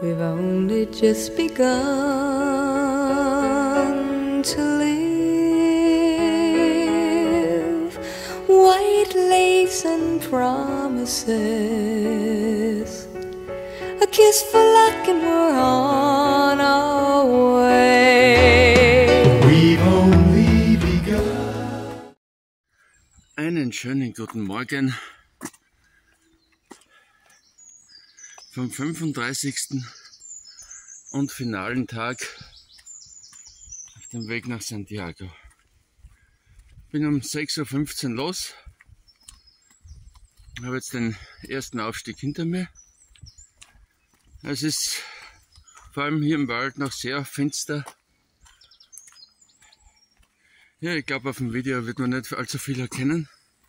We've only just begun to live. White lace and promises, a kiss for luck and we're on our way. We've only begun. Einen schönen guten Morgen vom 35. und finalen Tag auf dem Weg nach Santiago. Bin um 6:15 Uhr los, habe jetzt den ersten Aufstieg hinter mir. Es ist vor allem hier im Wald noch sehr finster. Ja, ich glaube, auf dem Video wird man nicht allzu viel erkennen.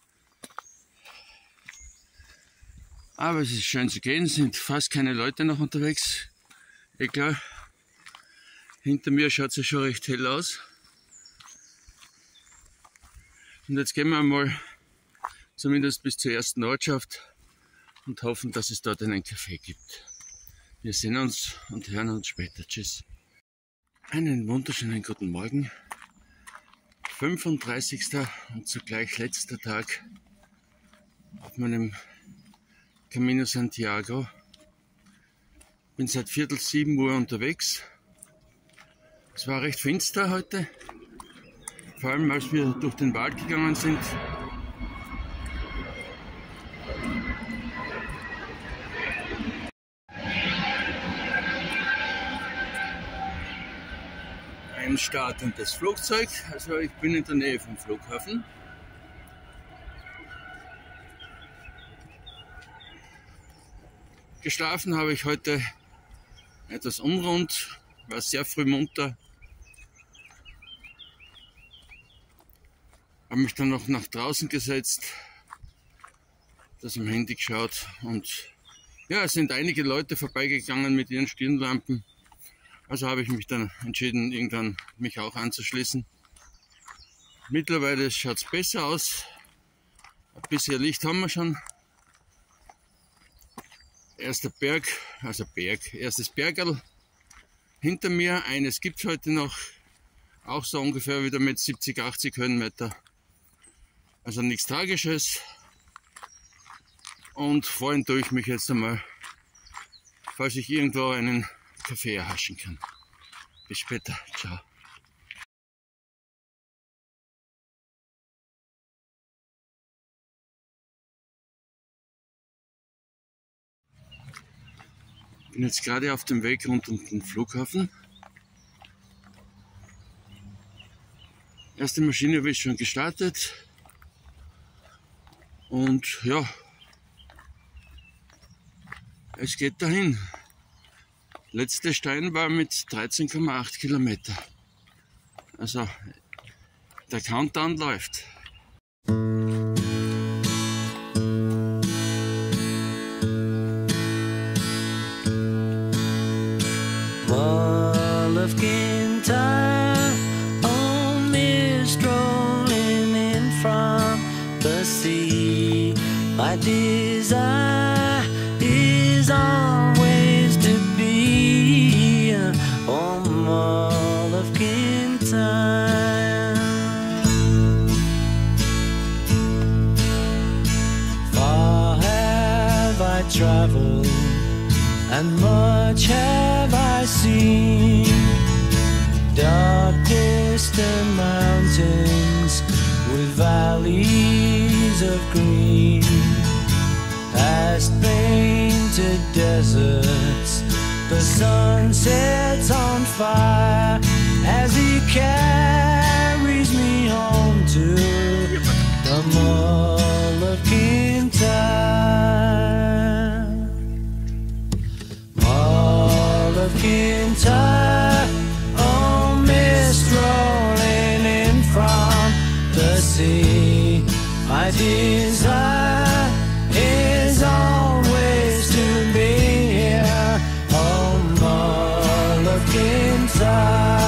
Aber es ist schön zu gehen, sind fast keine Leute noch unterwegs. Klar, hinter mir schaut es ja schon recht hell aus. Und jetzt gehen wir mal zumindest bis zur ersten Ortschaft und hoffen, dass es dort einen Café gibt. Wir sehen uns und hören uns später. Tschüss. Einen wunderschönen guten Morgen. 35. und zugleich letzter Tag auf meinem Camino Santiago. Bin seit 6:45 Uhr unterwegs. Es war recht finster heute, vor allem als wir durch den Wald gegangen sind. Ein startendes Flugzeug, also ich bin in der Nähe vom Flughafen. Geschlafen habe ich heute etwas unrund, war sehr früh munter. Habe mich dann noch nach draußen gesetzt, das am Handy geschaut und ja, es sind einige Leute vorbeigegangen mit ihren Stirnlampen. Also habe ich mich dann entschieden, irgendwann mich auch anzuschließen. Mittlerweile schaut es besser aus. Ein bisschen Licht haben wir schon. Erster Berg, erstes Bergerl hinter mir. Eines gibt es heute noch, auch so ungefähr wieder mit 70, 80 Höhenmeter. Also nichts Tragisches. Und vorhin tue ich mich jetzt einmal, falls ich irgendwo einen Kaffee erhaschen kann. Bis später. Ciao. Ich bin jetzt gerade auf dem Weg rund um den Flughafen. Erste Maschine habe ich schon gestartet. Und ja, es geht dahin. Letzter Stein war mit 13,8 Kilometer. Also der Countdown läuft. Wall of Kintyre, on me strolling in from the sea. My desire is always to be on Wall of Kintyre. Far have I traveled and much have I seen, dark distant mountains with valleys of green, past painted deserts, the sun sets on fire as he carries me home to the Mall of Kintyre. Kintyre, oh mist rolling in from the sea. My desire is always to be here, oh Mall of Kintyre.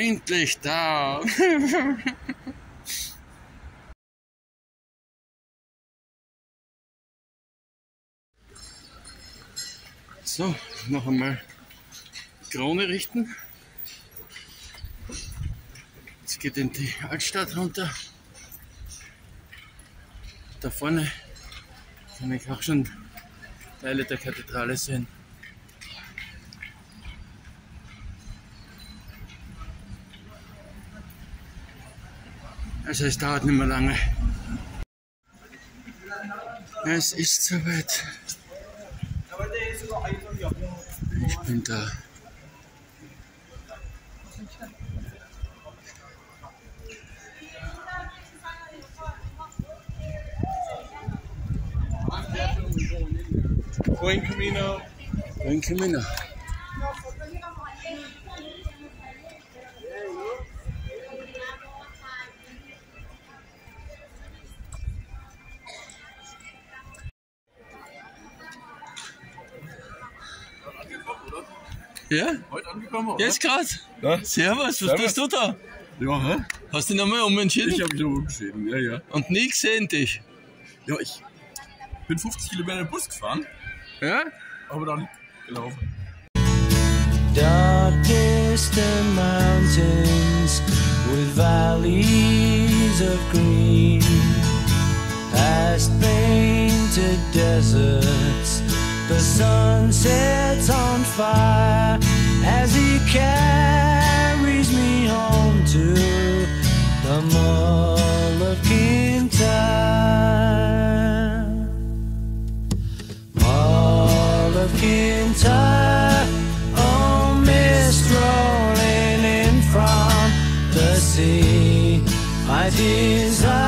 endlich da. So, noch einmal die Krone richten. Jetzt geht in die Altstadt runter. Da vorne kann ich auch schon Teile der Kathedrale sehen. Also es dauert nicht mehr lange. Es ist soweit. Ich bin da. Buen Camino. Buen Camino. Ja? Heute angekommen, oder? Jetzt gerade. Ja. Servus, was Servus. tust du da? Ja, hä? Hast du dich nochmal umentschieden? Ich habe mich noch umgesehen, ja, ja. Und nie gesehen dich. Ja, ich bin 50 Kilometer im Bus gefahren, Ja? aber dann gelaufen. Dark distant mountains with valleys of green, past painted deserts, the sun sets on fire as he carries me home to the Mull of Kintyre. Mull of Kintyre, oh mist rolling in from the sea, I desire